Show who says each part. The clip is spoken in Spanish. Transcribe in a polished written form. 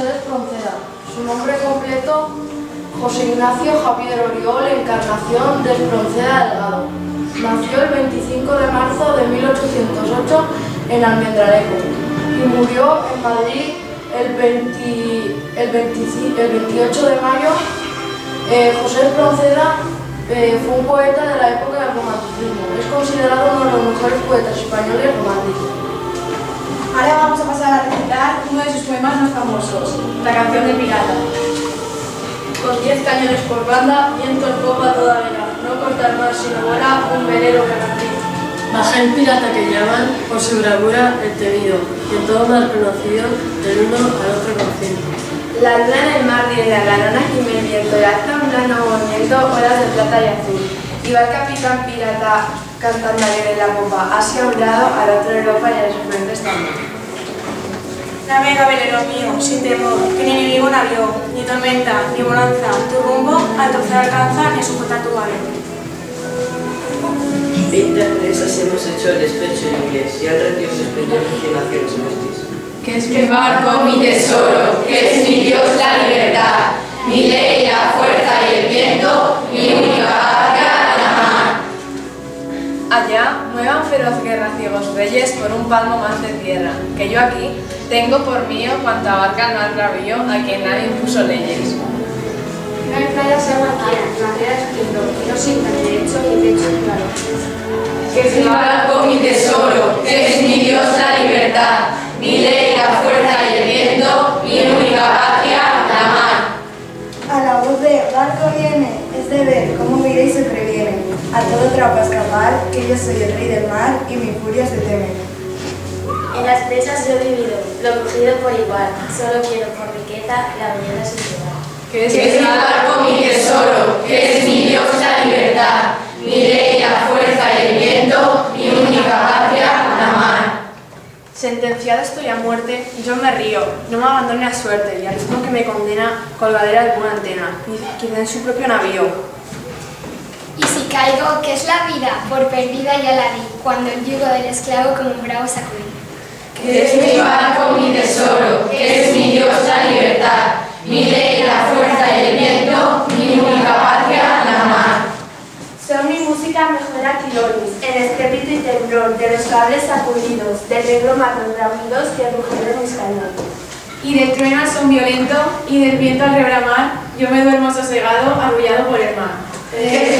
Speaker 1: José de Espronceda. Su nombre completo, José Ignacio Javier Oriol Encarnación de Espronceda Delgado. Nació el 25 de marzo de 1808 en Almendralejo y murió en Madrid el 28 de mayo. José Espronceda fue un poeta de la época del romanticismo. Es considerado uno de los mejores poetas españoles románticos.
Speaker 2: Ahora vamos a pasar a recitar uno de sus poemas más famosos, La canción del pirata.
Speaker 1: Con 10 cañones por banda, viento en popa toda vela, no corta el mar sino vuela un velero que rendir.
Speaker 3: Baja el pirata que llaman, por su bravura el temido, y en todo mal conocido, del uno al otro conocido.
Speaker 4: La luna en el mar riega, la nana gime el viento, y alza un plano movimiento, olas de plata y azul. Y va el capitán pirata cantando alegre en la popa, así a un lado, al otro Europa y a sus frentes también.
Speaker 2: Navega, velero mío, sin temor, que ni enemigo navío, ni tormenta, ni bonanza, tu rumbo al torcer alcanza, ni sujeta tu barco.
Speaker 5: 20 empresas hemos hecho el despecho en inglés y al retiro se expendió en naciones nuestras.
Speaker 6: Que es mi barco, mi tesoro, que es mi Dios la libertad, mi ley, la fuerza y el viento, mi única patria, la mar.
Speaker 4: Allá muevan feroz guerra ciegos reyes por un palmo más de tierra, que yo aquí tengo por mío cuanto abarca el mar bravío a quien nadie impuso leyes.
Speaker 7: No hay playas agua quiera, madera esplendor, no sin derecho ni techo claro.
Speaker 6: Que es mi barco, mi tesoro, que es mi Dios la libertad, mi ley, la fuerza y el viento, mi única patria, la mar.
Speaker 8: A la voz de barco viene, es de ver cómo mira y se previene. A todo trapo a escapar, que yo soy el rey del mar y mi furia se teme.
Speaker 7: En las presas yo he vivido, lo cogido por igual, solo quiero por riqueza la mañana sin llegar.
Speaker 6: Que es mi barco, mi tesoro, que es mi Dios la libertad, mi ley, la fuerza y el viento, mi única patria, la mar.
Speaker 4: Sentenciado estoy a muerte, yo me río, no me abandone la suerte y al ritmo que me condena, colgadera de alguna antena, quizá en su propio navío.
Speaker 7: Y si caigo, ¿qué es la vida? Por perdida ya la di, cuando el yugo del esclavo como un bravo sacudí.
Speaker 6: Que es mi barco, mi tesoro, que es mi Dios la libertad, mi ley, la fuerza y el viento, mi única patria, la mar.
Speaker 7: Son mi música mejor aquilonis, en estrépito y temblor, de los cables sacudidos, del negro matos bramidos que rugen de mis cañones.
Speaker 2: Y del trueno al son violento, y del viento al rebramar, yo me duermo sosegado, arrullado por el mar.
Speaker 6: Que